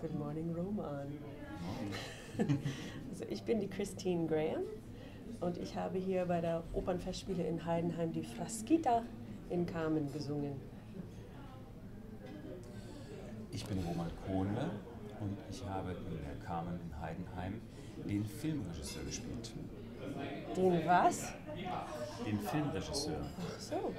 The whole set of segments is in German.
Good Morning Roman. Also ich bin die Christine Graham und ich habe hier bei der Opernfestspiele in Heidenheim die Frasquita in Carmen gesungen. Ich bin Roman Kohnle und ich habe in der Carmen in Heidenheim den Filmregisseur gespielt. Den was? Den Filmregisseur. Ach so.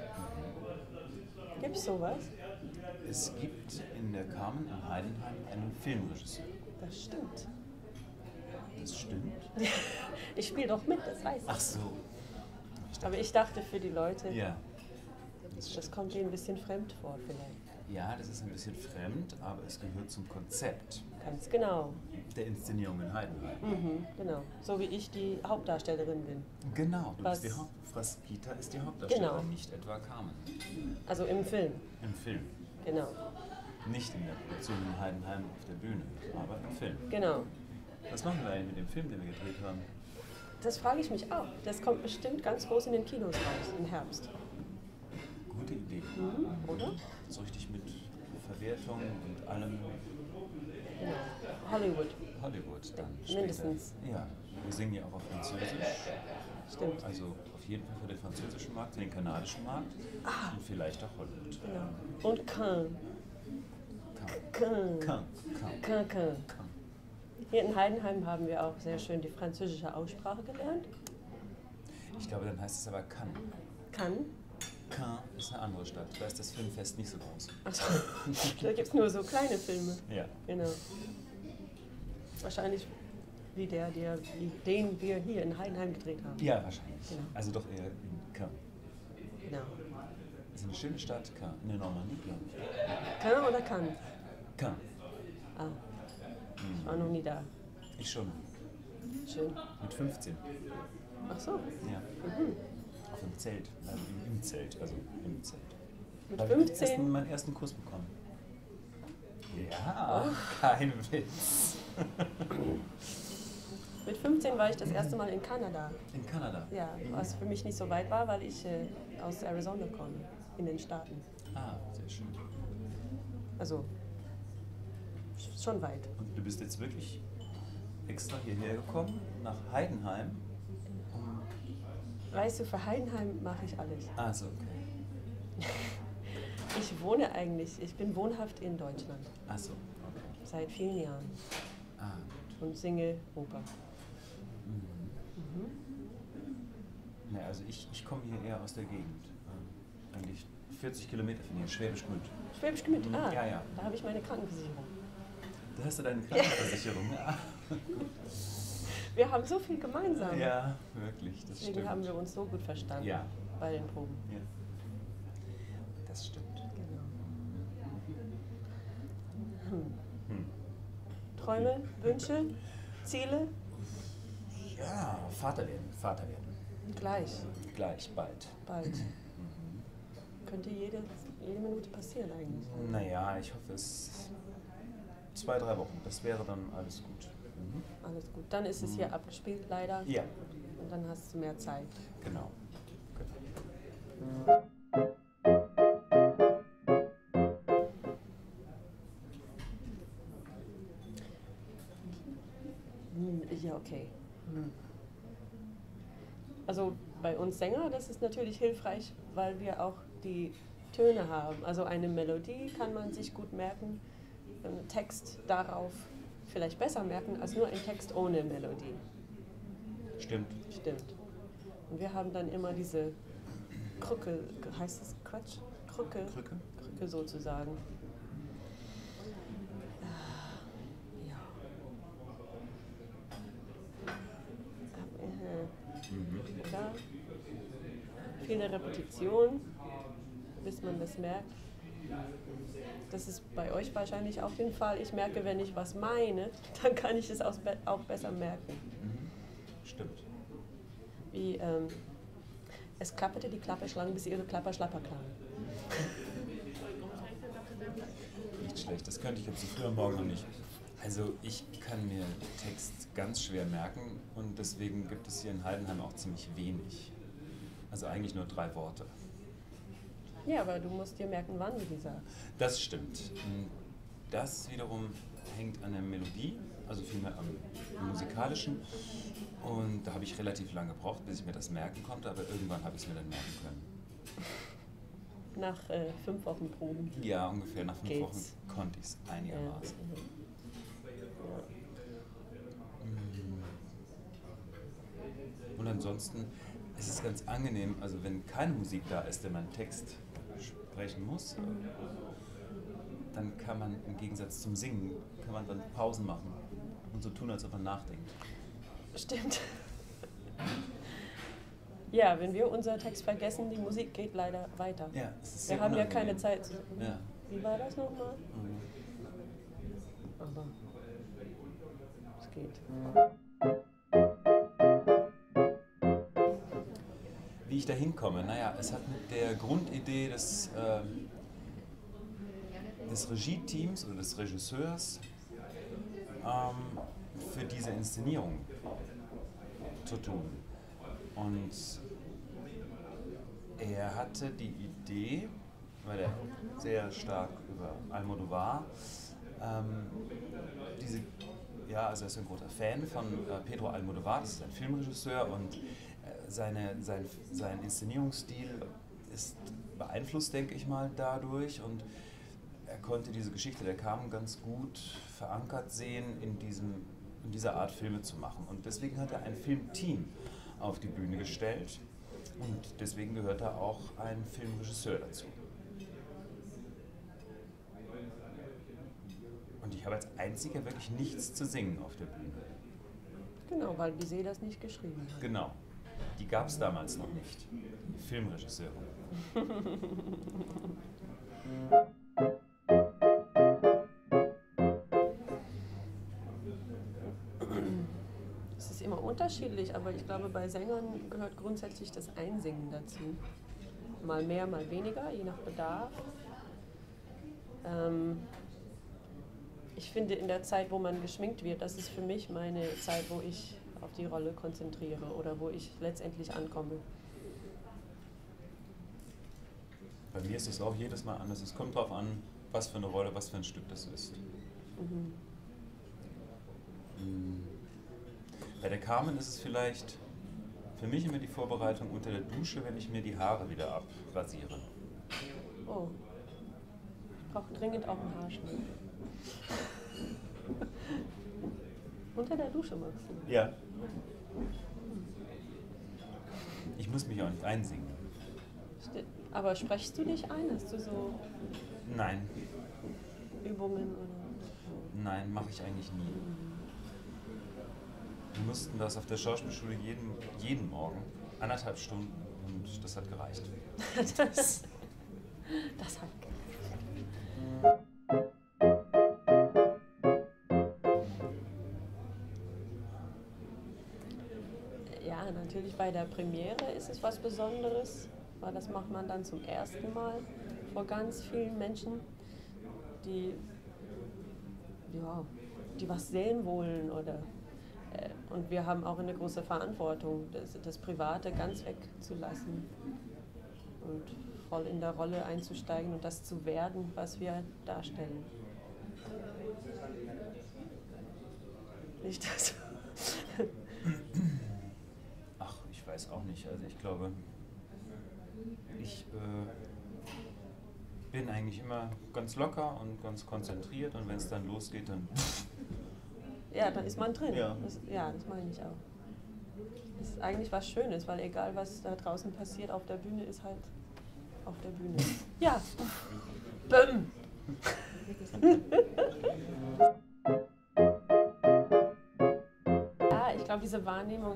Gibt's sowas? Es gibt in der Carmen in Heidenheim einen Filmregisseur. Das stimmt. Das stimmt? Ich spiele doch mit, das weiß ich. Ach so. Aber ich dachte für die Leute, Ja. das kommt denen ein bisschen fremd vor vielleicht. Ja, das ist ein bisschen fremd, aber es gehört zum Konzept Ganz genau. der Inszenierung in Heidenheim. Genau. So wie ich die Hauptdarstellerin bin. Genau, du Was- bist die Frasquita ist die Hauptdarstellerin, Genau. nicht etwa Carmen. Also im Film. Im Film. Genau. Nicht in der Produktion in Heidenheim auf der Bühne, aber im Film. Genau. Was machen wir eigentlich mit dem Film, den wir gedreht haben? Das frage ich mich auch. Das kommt bestimmt ganz groß in den Kinos raus im Herbst. Gute Idee. Oder? So richtig mit Verwertung und allem Genau. Hollywood. Hollywood dann später. Mindestens. Ja, wir singen ja auch auf Französisch. Stimmt. Also auf jeden Fall für den französischen Markt, für den kanadischen Markt und vielleicht auch Hollywood. Genau. Und Caen. Caen. Caen. Caen. Caen. Hier in Heidenheim haben wir auch sehr schön die französische Aussprache gelernt. Ich glaube, dann heißt es aber Cannes. Cannes. Caen ist eine andere Stadt. Da ist das Filmfest nicht so groß. Achso, da gibt es nur so kleine Filme. Ja. Genau. Wahrscheinlich wie den wir hier in Heidenheim gedreht haben. Ja, wahrscheinlich. Genau. Also doch eher in Caen. Genau. Das ist eine schöne Stadt, Caen. In der Normandie, glaube ich. Caen oder Cannes? Caen. Ah, ich war noch nie da. Ich schon. Schön. Mit 15. Ach so, Ja. Auf dem Zelt. Im Zelt. Also im Zelt. mit Da habe ich 15? meinen ersten Kuss bekommen. Ja, kein Witz. Mit 15 war ich das erste Mal in Kanada. In Kanada. Ja, was für mich nicht so weit war, weil ich aus Arizona komme, in den Staaten. Ah, sehr schön. Also schon weit. Und du bist jetzt wirklich extra hierher gekommen, nach Heidenheim? Weißt du, für Heidenheim mache ich alles. Ah, so, okay. Ich bin wohnhaft in Deutschland Ah, so, okay. seit vielen Jahren Ah, und singe Oper. ne, also ich komme hier eher aus der Gegend. Eigentlich 40 Kilometer von hier, Schwäbisch Gmünd. Schwäbisch Gmünd, ah, Ja, ja. da habe ich meine Krankenversicherung. Da hast du deine Krankenversicherung. Ja, Wir haben so viel gemeinsam. ja wirklich, das Deswegen stimmt. haben wir uns so gut verstanden Ja. bei den Proben. Ja. Das stimmt. Genau. Hm. Träume, Wünsche, Ziele? Ja, Vater werden, Vater werden. Gleich, Gleich, bald. bald. Könnte jede Minute passieren eigentlich. Naja, ich hoffe es 2-3 Wochen, das wäre dann alles gut. Alles gut. Dann ist es hier abgespielt leider. Ja, Und dann hast du mehr Zeit. genau. Ja, okay. Also bei uns Sänger, das ist natürlich hilfreich, weil wir auch die Töne haben. Also eine Melodie kann man sich gut merken, einen Text darauf vielleicht besser merken als nur ein Text ohne Melodie. Stimmt. Stimmt. Und wir haben dann immer diese Krücke, heißt das Quatsch? Krücke? Krücke? Krücke sozusagen. Ja. Oder? Viele Repetition, bis man das merkt. Das ist bei euch wahrscheinlich auch der Fall. Ich merke, wenn ich was meine, dann kann ich es auch besser merken. Stimmt. Wie es klapperte die Klappe schlang, bis ihre Klapper schlapper klang. Nicht schlecht, das könnte ich jetzt so früh am Morgen noch nicht. Also ich kann mir Text ganz schwer merken und deswegen gibt es hier in Heidenheim auch ziemlich wenig. Also eigentlich nur 3 Worte. Ja, aber du musst dir merken, wann du die sagst. Das stimmt. Das wiederum hängt an der Melodie, also vielmehr am musikalischen. Und da habe ich relativ lange gebraucht, bis ich mir das merken konnte, aber irgendwann habe ich es mir dann merken können. Nach 5 Wochen Proben? Ja, ungefähr nach 5 Wochen Geht's. konnte ich es einigermaßen. Und ansonsten ist es ganz angenehm, also wenn keine Musik da ist, der man Text sprechen muss, dann kann man im Gegensatz zum Singen, kann man dann Pausen machen und so tun, als ob man nachdenkt. Stimmt. Ja, wenn wir unseren Text vergessen, die Musik geht leider weiter. Ja, es ist Wir sehr haben ja unangenehm. keine Zeit. Ja. Wie war das nochmal? Mhm. Aber es geht. Wie ich da hinkomme? Naja, es hat mit der Grundidee des Regie-Teams oder des Regisseurs für diese Inszenierung zu tun. Und er hatte die Idee, weil er sehr stark über Almodóvar, also er ist ein großer Fan von Pedro Almodóvar, das ist ein Filmregisseur, und sein Inszenierungsstil ist beeinflusst, denke ich mal, dadurch, und er konnte diese Geschichte der Carmen ganz gut verankert sehen, in dieser Art Filme zu machen. Und deswegen hat er ein Filmteam auf die Bühne gestellt und deswegen gehört da auch ein Filmregisseur dazu. Und ich habe als einziger wirklich nichts zu singen auf der Bühne. Genau, weil Bizet das nicht geschrieben hat. Genau. Die gab es damals noch nicht. Die Filmregisseure. Es ist immer unterschiedlich, aber ich glaube, bei Sängern gehört grundsätzlich das Einsingen dazu. Mal mehr, mal weniger, je nach Bedarf. Ich finde, in der Zeit, wo man geschminkt wird, das ist für mich meine Zeit, wo ich auf die Rolle konzentriere oder wo ich letztendlich ankomme. Bei mir ist es auch jedes Mal anders. Es kommt darauf an, was für eine Rolle, was für ein Stück das ist. Mhm. Bei der Carmen ist es vielleicht für mich immer die Vorbereitung unter der Dusche, wenn ich mir die Haare wieder abrasiere. Oh, ich brauche dringend auch einen Haarschnitt. Unter der Dusche machst du? Ja. Ich muss mich auch nicht einsingen. Aber sprechst du dich ein? Hast du so Nein, Übungen oder? nein, mache ich eigentlich nie. Wir mussten das auf der Schauspielschule jeden Morgen, 1,5 Stunden, und das hat gereicht. Das hat ja, natürlich bei der Premiere ist es was Besonderes, weil das macht man dann zum ersten Mal vor ganz vielen Menschen, die was sehen wollen und wir haben auch eine große Verantwortung, das Private ganz wegzulassen und voll in der Rolle einzusteigen und das zu werden, was wir darstellen. Nicht das? Ach, ich weiß auch nicht. Also ich glaube, ich bin eigentlich immer ganz locker und ganz konzentriert, und wenn es dann losgeht, dann... Ja, dann ist man drin. Ja. Das meine ich auch. Das ist eigentlich was Schönes, weil egal was da draußen passiert, auf der Bühne ist halt auf der Bühne. Ja. Bäm. Ja, ich glaube, diese Wahrnehmung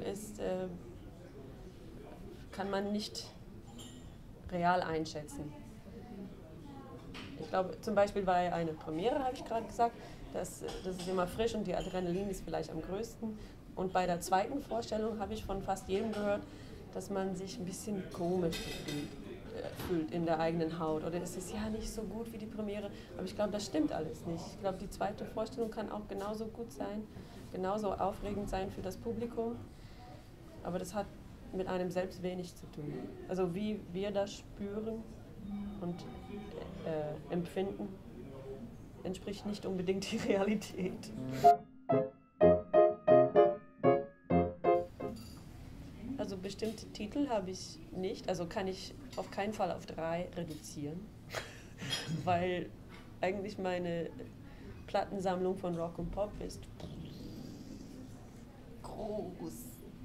kann man nicht real einschätzen. Ich glaube, zum Beispiel bei einer Premiere, habe ich gerade gesagt, das ist immer frisch und die Adrenalin ist vielleicht am größten. Und bei der zweiten Vorstellung habe ich von fast jedem gehört, dass man sich ein bisschen komisch fühlt in der eigenen Haut. Oder es ist ja nicht so gut wie die Premiere. Aber ich glaube, das stimmt alles nicht. Ich glaube, die zweite Vorstellung kann auch genauso gut sein, genauso aufregend sein für das Publikum. Aber das hat mit einem selbst wenig zu tun. Also wie wir das spüren und empfinden, entspricht nicht unbedingt die Realität. Also bestimmte Titel habe ich nicht, also kann ich auf keinen Fall auf 3 reduzieren, weil eigentlich meine Plattensammlung von Rock und Pop ist groß.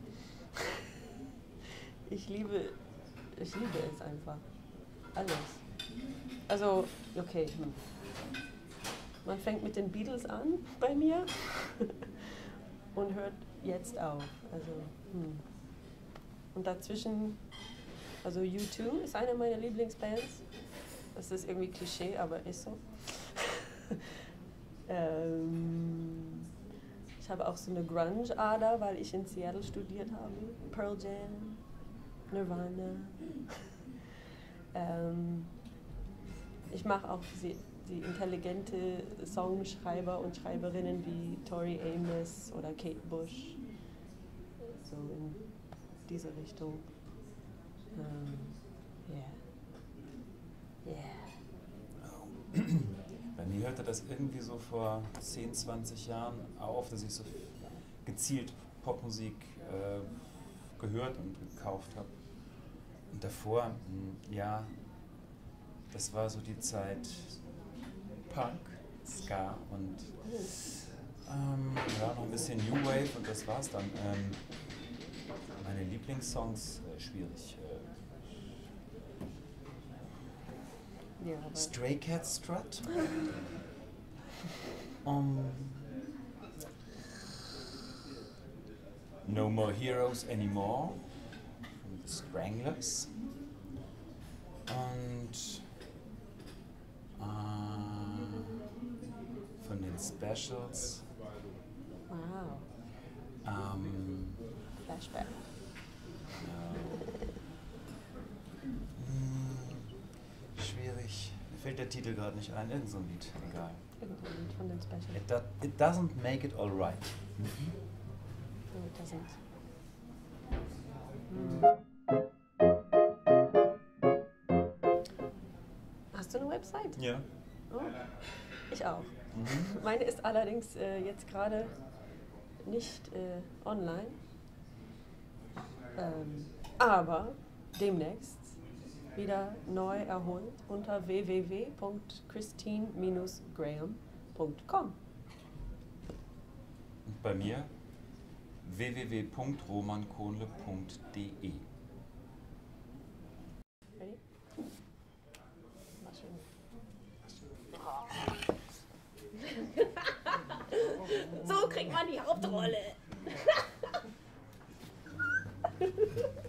Ich liebe es einfach. Alles. Also, okay. Man fängt mit den Beatles an bei mir und hört jetzt auf. Also, Und dazwischen, also U2 ist eine meiner Lieblingsbands. Das ist irgendwie Klischee, aber ist so. Ich habe auch so eine Grunge-Ader, weil ich in Seattle studiert habe. Pearl Jam, Nirvana. Ich mache auch die intelligente Songschreiber und Schreiberinnen wie Tori Amos oder Kate Bush. So in diese Richtung. Bei mir hörte das irgendwie so vor 10, 20 Jahren auf, dass ich so gezielt Popmusik gehört und gekauft habe. Und davor, ja, das war so die Zeit Punk, Ska und ja, noch ein bisschen New Wave und das war's dann. Meine Lieblingssongs, schwierig. Ja, Stray Cat Strut. No More Heroes Anymore von The Stranglers. Und von den Specials. wow. Flashback. Schwierig. Mir fällt der Titel gerade nicht ein. Irgend so ein Lied. Egal. Irgendein Lied von den Specials. It doesn't make it alright. No, it doesn't. Hast du eine Website? Ja. Oh, ich auch. Meine ist allerdings jetzt gerade nicht online, aber demnächst wieder neu erholt unter www.christine-graham.com. Und bei mir www.romankohnle.de. Ready? War schön. So kriegt man die Hauptrolle.